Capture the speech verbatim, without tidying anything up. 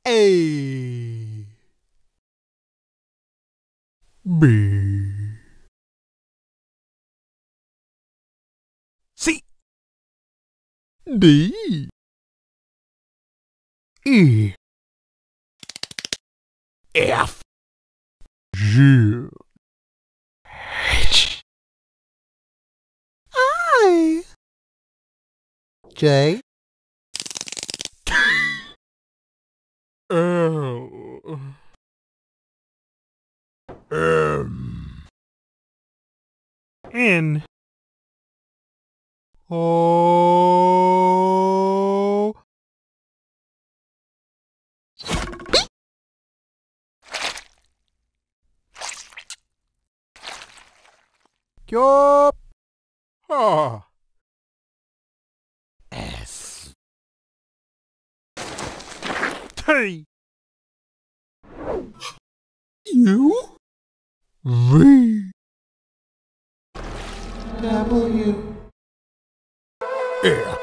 A B C D E F G H I J L M N O Q R S T U V W X